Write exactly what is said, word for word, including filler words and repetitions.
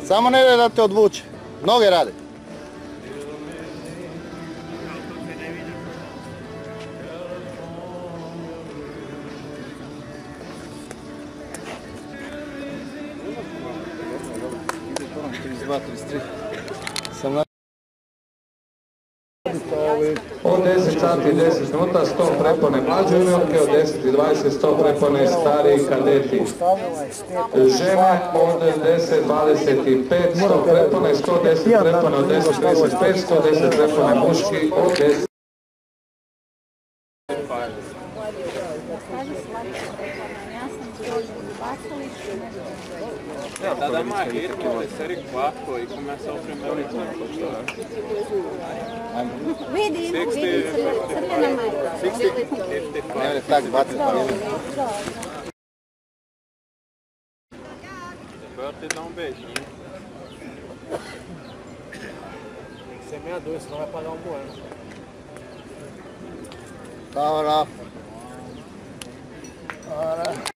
Samo ne da te odvuče. Noge rade. Sam na... Od deset sati i deset minuta sto prepone mlađe juniorke, od deset i dvadeset sto prepone stariji kadeti. Žene od deset dvadeset pet sto prepone, sto deset prepone od deset trideset pet, sto deset prepone muški od deset. Dá, dá uma rede que vai ser quatro e começa o primeiro tempo. Vidi, vidi, crvena majica. Ne, tak baciti. Agora te dá um beijinho. Tem que ser meia-dois, senão vai pagar um bueno. Dobro. Dobro.